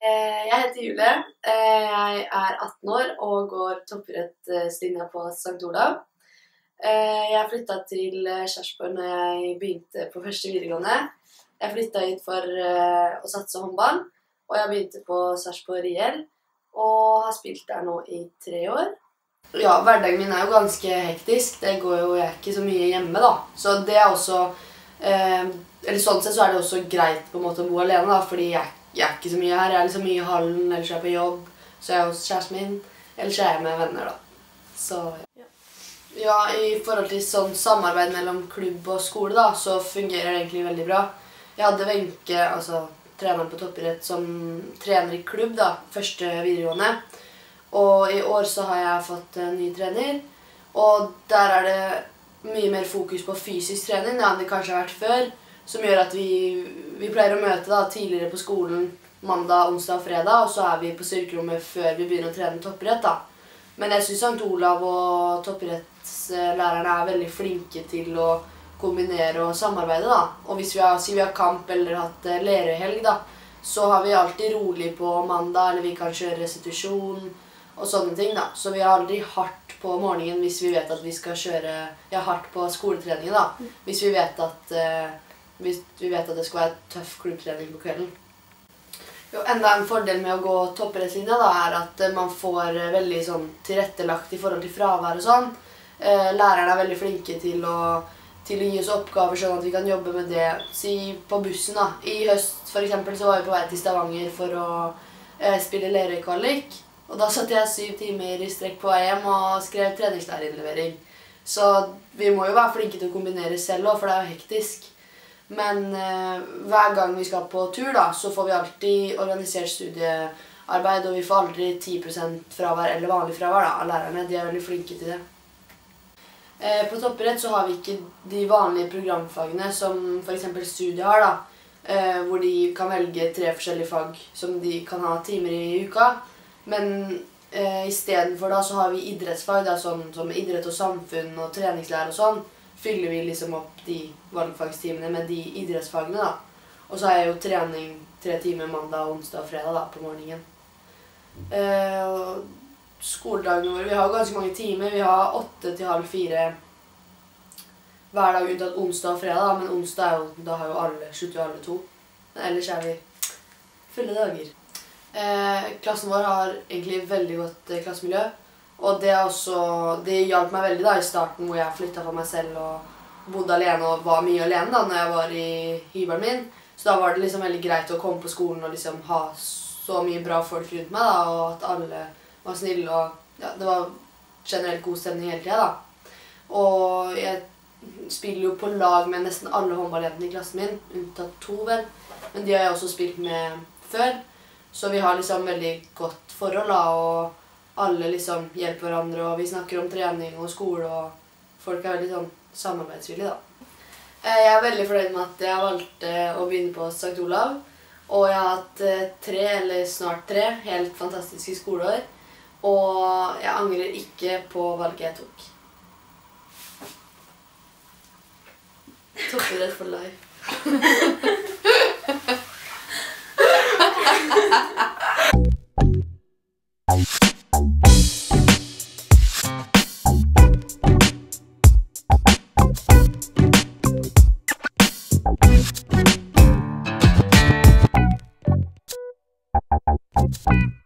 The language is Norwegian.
Jeg heter Julie. Jeg er 18 år og går toppidrettslinja på St. Olav. Jeg flyttet til Sarpsborg når jeg begynte på første videregående. Jeg flyttet hit for å satse håndball, og jeg begynte på Sarpsborg IL, og har spilt der nå i 3 år. Ja, hverdagen min er jo ganske hektisk. Det går jo ikke så mye hjemme da. Så det er også, eller sånn sett så er det også greit på en måte å bo alene da, fordi jeg er ikke så mye her. Jeg er liksom mye i hallen, ellers er jeg på jobb, så jeg er hos kjæresten min, ellers er jeg med venner da. Så ja. Ja, i forhold til sånn samarbeid mellom klubb og skole da, så fungerer det egentlig veldig bra. Jeg hadde Wenche, altså treneren på toppidrett, som trener i klubb da, første videregående. Og i år så har jeg fått en ny trener, og der er det mye mer fokus på fysisk trening enn det kanskje har vært før, som gjør at vi pleier å møte da, tidligere på skolen mandag, onsdag og fredag, og så er vi på styrkerommet før vi begynner å trene toppidrett da. Men jeg synes St. Olav og toppidrettslærerne er veldig flinke til å kombinere og samarbeide da. Og hvis vi har kamp eller hatt Lerøy-helg da, så har vi alltid rolig på mandag, eller vi kan kjøre restitusjon og sånne ting da. Så vi har aldri hardt på morgenen hvis vi vet at vi skal kjøre hardt på skoletreningen da. Hvis vi vet at det skal være tøff klubbtrening på kvelden. Jo, enda en fordel med å gå toppidrettslinja da, er at man får veldig sånn tilrettelagt i forhold til fravær og sånn. Lærerne er veldig flinke til å gi oss oppgaver sånn at vi kan jobbe med det. Si på bussen da. I høst for eksempel så var vi på vei til Stavanger for å spille Lerøy-kvalik. Og da satt jeg 7 timer i strekk på vei hjem og skrev treningslærinnlevering. Så vi må jo være flinke til å kombinere selv også, for det er jo hektisk. Men hver gang vi skal på tur da, så får vi alltid organisert studiearbeid, og vi får aldri 10% fravær eller vanlig fravær da, av lærerne. De er veldig flinke til det. På toppidrett så har vi ikke de vanlige programfagene som for eksempel studiet har da, hvor de kan velge 3 forskjellige fag som de kan ha timer i uka. Men i stedet for da så har vi idrettsfag da, som idrett og samfunn og treningslære og sånn. Fyller vi liksom opp de valgfagstimene med de idrettsfagene da. Og så har jeg jo trening 3 timer mandag, onsdag og fredag da, på morgenen. Skoledagene våre, vi har ganske mange timer. Vi har 8 til halv 4 hver dag unntatt onsdag og fredag, men onsdag er jo, da har jo slutter jo alle 2. Men ellers er vi fulle dager. Klassen vår har egentlig veldig godt klassemiljø. Og det hjalp meg veldig da i starten hvor jeg flyttet for meg selv og bodde alene og var mye alene da når jeg var i hybelen min. Så da var det liksom veldig greit å komme på skolen og liksom ha så mye bra folk rundt meg da, og at alle var snille og ja, det var generelt god stemning hele tiden da. Og jeg spiller jo på lag med nesten alle håndballjentene i klassen min, unntatt 2 vel. Men de har jeg også spilt med før, så vi har liksom veldig godt forhold da, og alle liksom hjelper hverandre, og vi snakker om trening og skole, og folk er veldig sånn samarbeidsvillige da. Jeg er veldig fornøyd med at jeg valgte å begynne på St. Olav, og jeg har hatt 3 eller snart 3 helt fantastiske skoleår, og jeg angrer ikke på valget jeg tok. Toppidrett for life. Thank you.